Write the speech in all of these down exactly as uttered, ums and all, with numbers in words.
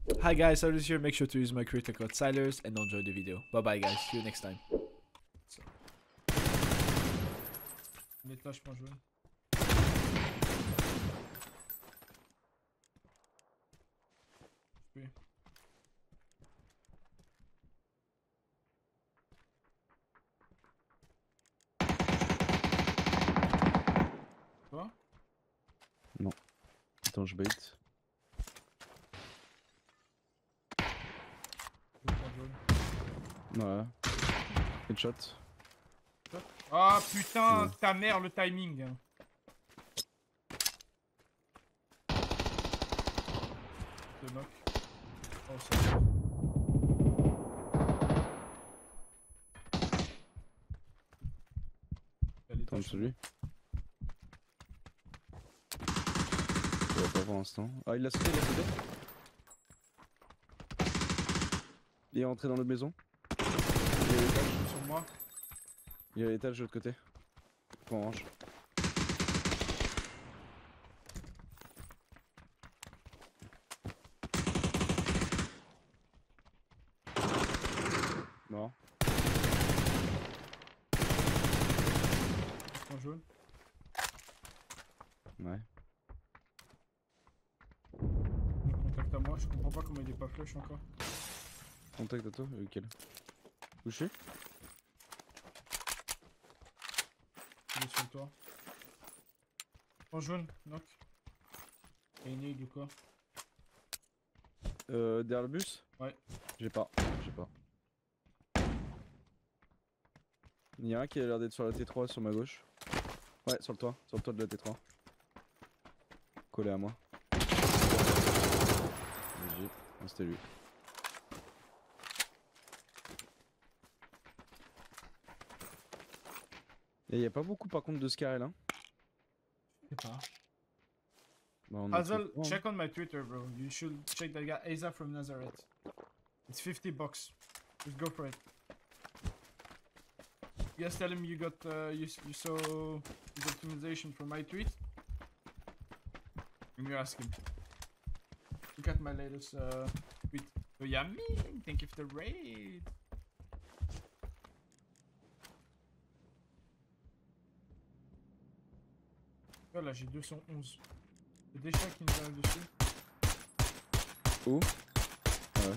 Hi guys, so this here. Make sure to use my creator code Silers and enjoy the video. Bye bye guys, see you next time. Les tâches pas jouer. Oui. Quoi? Non. Attends, je bait. Ouais. Headshot. Ah putain, Ouais. ta mère, le timing. C'est knock. Oh, ça. Attends, celui. Je vois pas pour l'instant. Ah, il l'a sauté, il l'a sauté. Il est rentré dans notre maison. Il est à l'étage. Sur moi. Il est à l'étage de l'autre côté. Point orange. Mort. Point jaune. Ouais. Il contact à moi, je comprends pas comment il est pas flush encore. Contact à toi, lequel? Où je suis? Il est sur le toit. Point jaune, knock. Et une aide ou quoi? Euh, derrière le bus? Ouais. J'ai pas, j'ai pas. Il y a un qui a l'air d'être sur la T trois sur ma gauche. Ouais, sur le toit, sur le toit de la T trois. Collé à moi. G G, ah, c'était lui. Et y a pas beaucoup par contre de Scarel hein. Je sais pas. Bah, on a Hazel, fait- check on my Twitter, bro. You should check that guy, Asa from Nazareth. It's fifty bucks. Just go for it. You guys tell him you got, uh, you, you saw his optimization from my tweet. And you ask him. Look at my latest uh, tweet. Oh, yeah, me. Thank you for the raid. Voilà, j'ai deux cent onze. Il y a des chats qui nous arrivent dessus. Où? Ah ouais.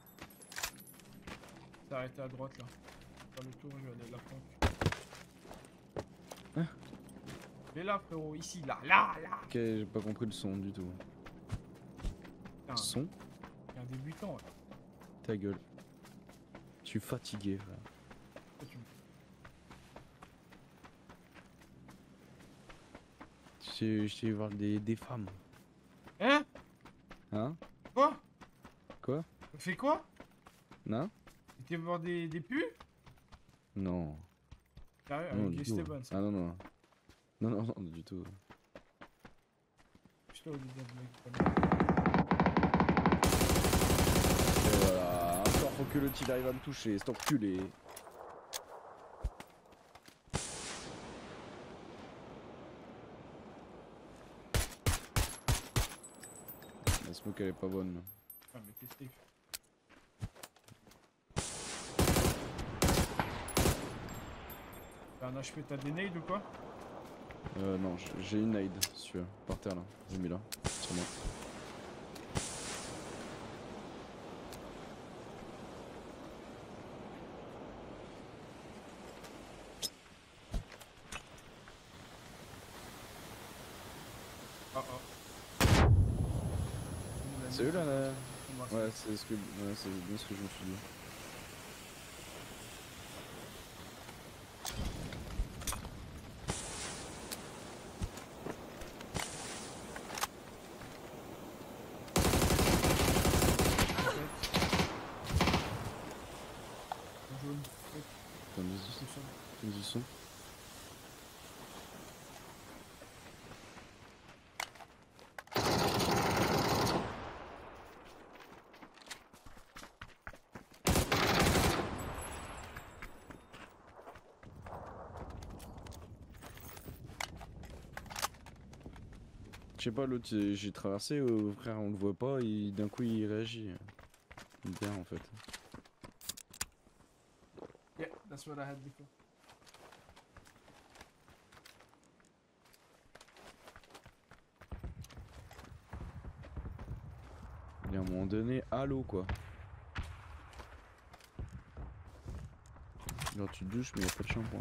T'as arrêté à droite là. Faire le tour, je vais aller la planque. Hein? Il est là, frérot, ici, là, là, là. Ok, j'ai pas compris le son du tout. Putain, Son? il y a un débutant là. Ta gueule. Je suis fatigué, frère. Pourquoi tu me- Je suis voir des, des femmes. Hein? Hein? Quoi? Quoi? T'as fait quoi? Non? T'es voir des, des pubs? Non. Sérieux, Non, avec du Guy tout. Esteban, ça. Ah non, non. Non, non, non, du tout. Putain, au début, mec. Et voilà. Encore faut que le tir arrive à me toucher, c'est enculé. La smoke elle est pas bonne. Ah, mais t'es safe. T'as un H P, t'as des nades ou quoi? Euh non, j'ai- j'ai une nade, celui-là, par terre là. J'ai mis là, sur moi. Ah ah. C'est eux là, là Moi, Ouais, c'est ce que, ouais, c'est bien ce que je me suis dit. jaune. T'as mis du son? T'as mis du son? Je sais pas, l'autre j'ai j'ai traversé, euh, frère, on le voit pas, et d'un coup il réagit. Bien en fait. Yeah, that's what I had before. Et à un moment donné, à l'eau quoi. Genre tu te douches mais y a pas de shampoing.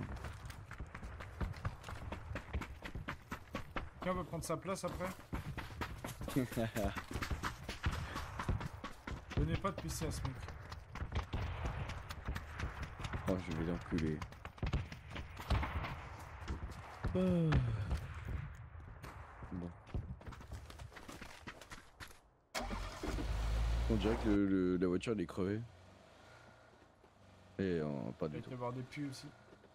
Qui on veut prendre sa place après? Je n'ai pas de P C à ce mec. Oh je vais l'enculer. Bon. On dirait que le, le- la voiture elle est crevée. Et euh, pas du Avec tout. le bord des puits aussi.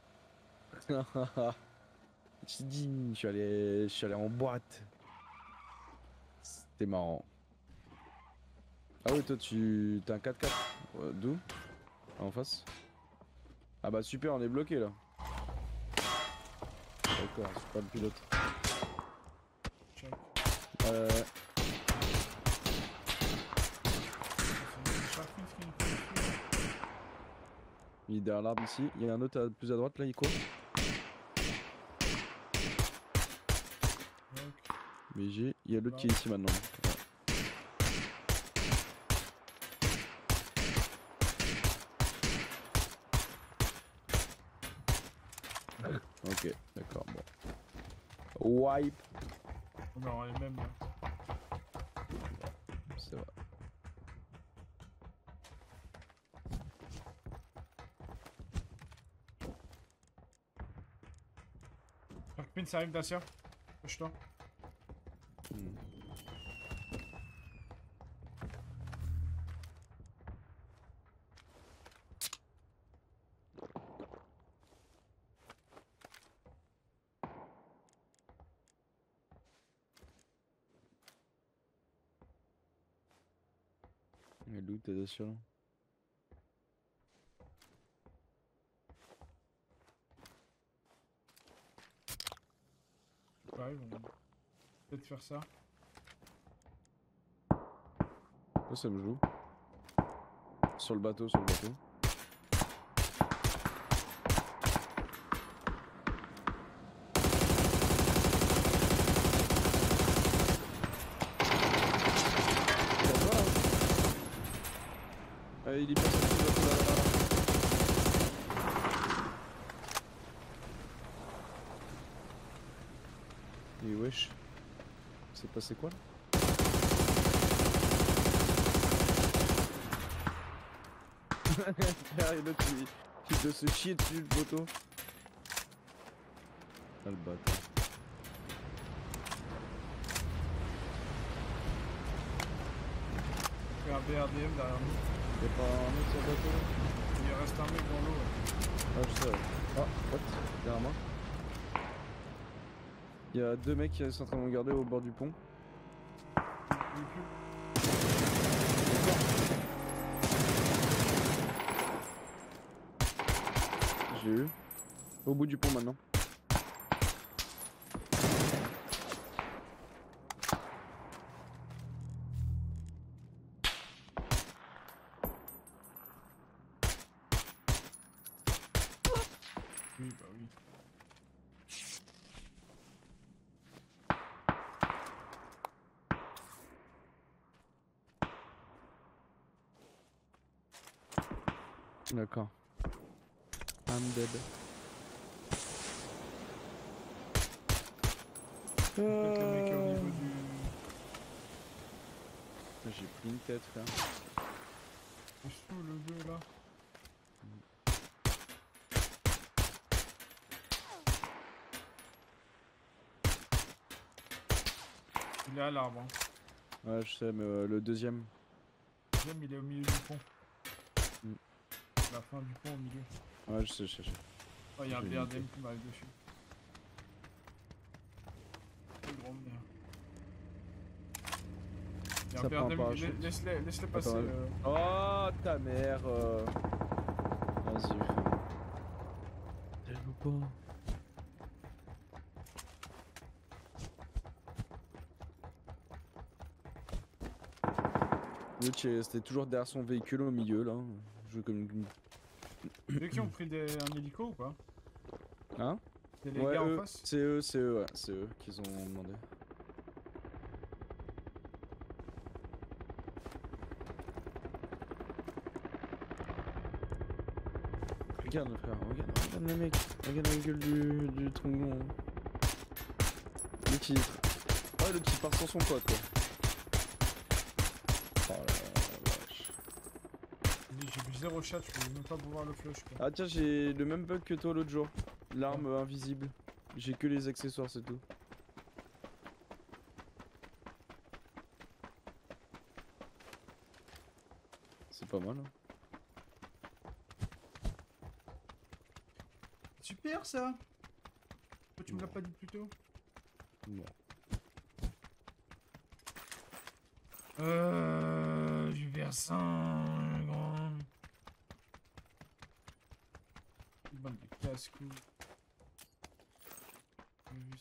Je dis, je suis allé, je suis allé en boîte. C'était marrant. Ah oui, toi tu t'as un quatre quatre. Ouais, d'où? En face? Ah bah super, on est bloqué là. D'accord, je suis pas le pilote. Check. Euh, il est derrière l'arbre ici. Il y a un autre à, plus à droite là, il court. Mais j'ai. Il y a l'autre qui est ici maintenant. Ouais. Ok, d'accord, bon. Wipe. Non, les mêmes là. C'est vrai. Sharkpin, ça arrive Dacia. Push-toi. Hmm. Elle est où t'es sûr? Ouais, ils vont peut-être faire ça. Là ça me joue. Sur le bateau, sur le bateau. Euh, il est pas sorti du bateau là, là, là. Et wesh. C'est passé quoi là? Derrière l'autre qui, qui doit se chier dessus le poteau. Ah le bâtard. Il y a un B R D M derrière nous. Y'a pas un mec sur le bateau là? Il reste un mec dans l'eau. Ouais. Ah je sais. Ah, what? Derrière moi. Il y a deux mecs qui sont en train de me regarder au bord du pont. Il est plus. J'ai eu. Au bout du pont maintenant. Oui, bah oui. D'accord. I'm dead. Peut-être le mec est au niveau du. J'ai pris une tête frère. C'est sous le deux là. Il est à l'arbre. Hein. Ouais je sais mais euh, le deuxième. Le deuxième il est au milieu du pont. Mm. La fin du pont au milieu. Ouais je sais je sais. je sais. Oh il y a un J'ai B R D M noté. qui m'arrive dessus. Quel gros merde. Il y a Ça un prend B R D pas, M, je- la- laisse-les laisse passer. Attends, euh. Oh ta mère euh... Vas-y frère. Elle veut pas. L'autre, il est resté toujours derrière son véhicule au milieu là. Je comme une. Ceux qui ont pris des... un hélico ou pas? Hein? C'est les Ouais, gars eux, en face? c'est eux, c'est eux, ouais, c'est eux qu'ils ont demandé. Regarde frère, regarde, regarde le mec, regarde la gueule du, du tronglon. Le qui... Oh le qui part sans son pote quoi. Oh la vache. J'ai vu zéro chat, je peux même pas pouvoir le flush quoi. Ah tiens, j'ai le même bug que toi l'autre jour. L'arme euh, invisible. J'ai que les accessoires, c'est tout. C'est pas mal hein. Super ça! Pourquoi tu me l'as pas dit plus tôt? Bon. Euh... Je vais faire ça, grand. Une bande de casse-cou. Juste...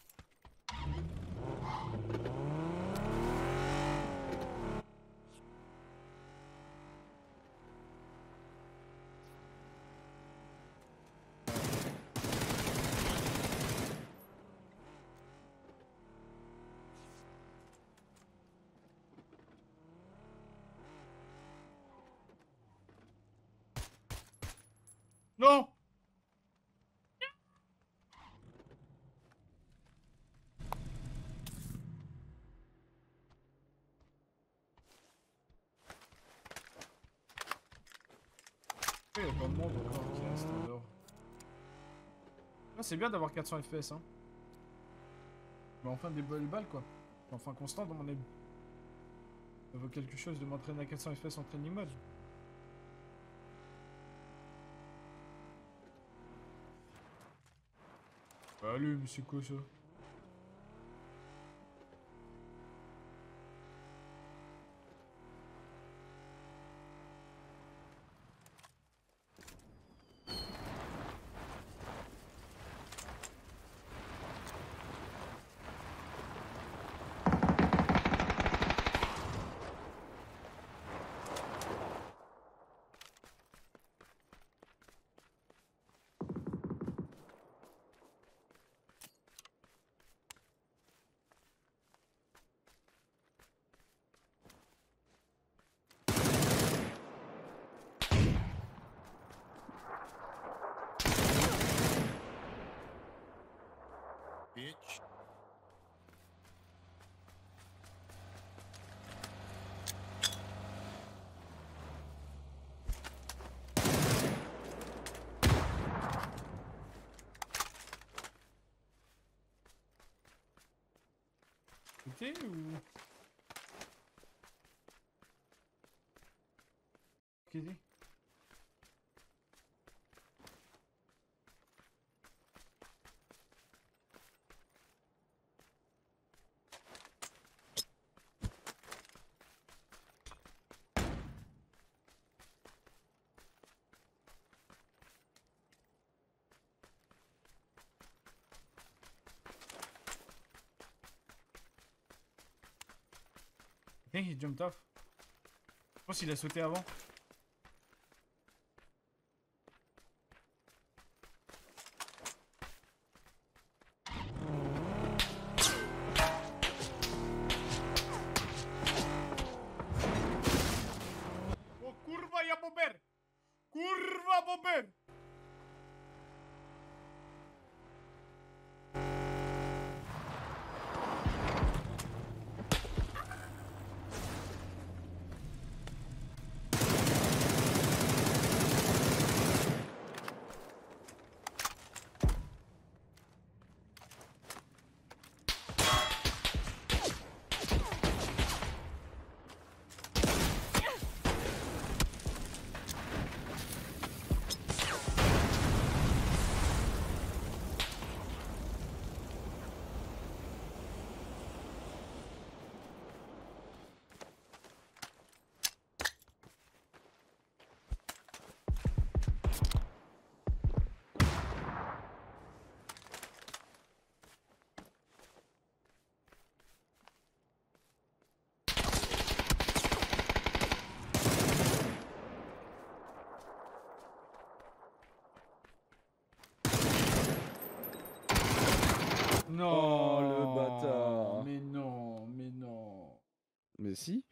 Non! Il y a pas de monde encore qui reste en dehors. Ah, c'est bien d'avoir quatre cents F P S hein. Mais enfin des belles balles quoi. Enfin constant dans mon avis. Ça vaut quelque chose de m'entraîner à quatre cents F P S en training mode. Allez, mais c'est quoi ça? Bitch. C'était ou... Qu'est-ce que Hey, il jumped off. Je pense qu'il a sauté avant. Oh, curva ya bomber! Curva bomber! non. le bâtard. Mais non, mais non. Mais si.